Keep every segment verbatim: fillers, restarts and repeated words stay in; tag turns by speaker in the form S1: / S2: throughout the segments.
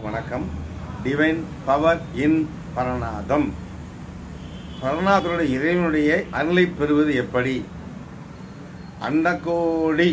S1: வணக்கம். Divine power இன் பரநாதம். பரநாதனுடைய இறைவனுடைய அருளை பெறுவது எப்படி? அண்டகோடி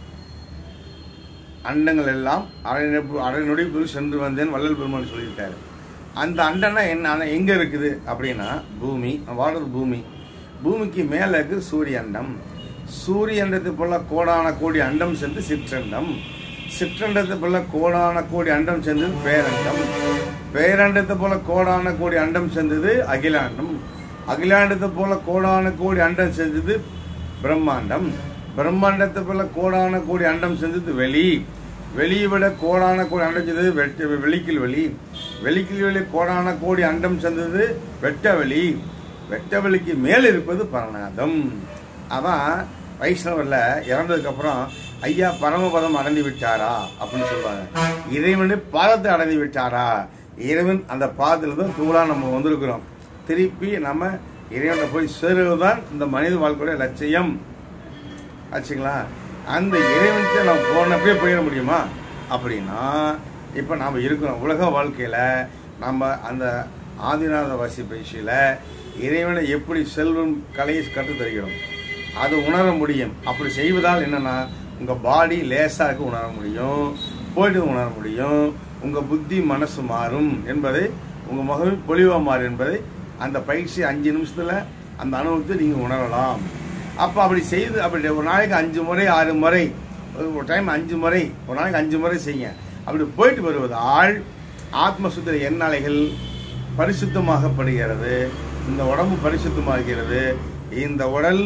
S1: அண்டங்கள் எல்லாம் அரை அரை நொடிக்குள் சென்று வந்தேன் வள்ளல் பெருமான் சொல்லியிருக்காரு. அந்த அண்டனா என்ன, எங்க இருக்குது அப்படின்னா பூமி, வாடுறது பூமி. பூமிக்கு மேல இருக்கு சூரிய அண்டம். சூரிய அண்டத்தை போல கோடான கோடி அண்டம் சென்று சிற்றண்டம். சிற்றண்டத்தை போல கோடான கோடி அண்டம் சென்றது பேரண்டம். பேரண்டத்தை போல கோடான கோடி அண்டம் சென்றது அகிலாண்டம். அகிலாண்டத்தை போல கோடான கோடி அண்டம் செஞ்சது பிரம்மாண்டம். பிரம்மாண்டத்தை போல கோடான கோடி அண்டம் செஞ்சது வெளி. வெளியை விட கோடான கோடி அண்டம் செஞ்சது வெளிக்கில் வெளி. வெளிக்கில் வெளி கோடான கோடி அண்டம் செஞ்சது வெட்ட வெளி. வெட்ட வெளிக்கு மேல் இருப்பது பரநாதம். அதான் வைஷ்ணவர்ல இறந்ததுக்கு அப்புறம் ஐயா பரமபதம் அடைந்து விட்டாரா அப்படின்னு சொல்லுவாங்க. இறைவனுடைய பாதத்தை அடைந்து விட்டாரா? இறைவன் அந்த பாதத்துல தான் தூளா நம்ம வந்திருக்கிறோம். திருப்பி நம்ம இறைவனை போய் சேருவதுதான் இந்த மனித வாழ்க்கையுடைய லட்சியம் ஆச்சுங்களா. அந்த இறைவனுக்கு நம்ம போனப்பே போயிட முடியுமா அப்படின்னா, இப்போ நாம் இருக்கிறோம் உலக வாழ்க்கையில் நம்ம அந்த ஆதிநாத வாசி பயிற்சியில் இறைவனை எப்படி செல்வம் கலையை கற்றுத் தருகிறோம். அது உணர முடியும். அப்படி செய்வதால் என்னன்னா, உங்கள் பாடி லேசாக இருக்க உணர முடியும், போயிட்டு உணர முடியும். உங்கள் புத்தி மனசு மாறும் என்பதை, உங்கள் முகம் பொலிவாக மாறும் என்பதை அந்த பயிற்சி அஞ்சு நிமிஷத்தில் அந்த அனுபவத்தை நீங்கள் உணரலாம். அப்போ அப்படி செய்து அப்படி ஒரு நாளைக்கு அஞ்சு முறை ஆறு முறை ஒரு டைம் அஞ்சு முறை ஒரு நாளைக்கு அஞ்சு முறை செய்ய. அப்படி போயிட்டு வருவதால் ஆத்மசுத்திர எண்ணலைகள் பரிசுத்தமாகப்படுகிறது. இந்த உடம்பு பரிசுத்தமாகிறது. இந்த உடல்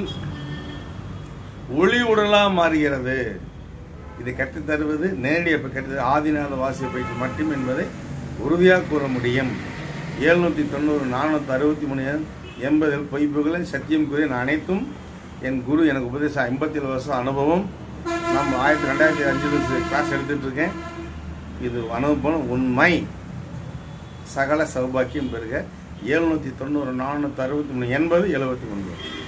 S1: ஒளி உடலா மாறுகிறது. இதை கற்றுத் தருவது நேரடியாக கற்று ஆதிநாத வாசிய பயிற்சி மட்டும் என்பதை உறுதியாக கூற முடியும். எழுநூற்றி தொண்ணூறு நானூற்றி அறுபத்தி மூணு எண்பதில் பொய்ப்புகளை சத்தியம் கூறிய அனைத்தும் என் குரு எனக்கு உபதேசம். ஐம்பத்தி ஏழு வருஷம் அனுபவம். நம்ம ஆயிரத்தி ரெண்டாயிரத்தி அஞ்சு வருஷம் கிளாஸ் எடுத்துட்டு இருக்கேன். இது அனுபவம் உண்மை. சகல சௌபாக்கியம் பெறுக. எழுநூற்றி தொண்ணூறு நானூற்றி அறுபத்தி மூணு எண்பது எழுபத்தி ஒன்பது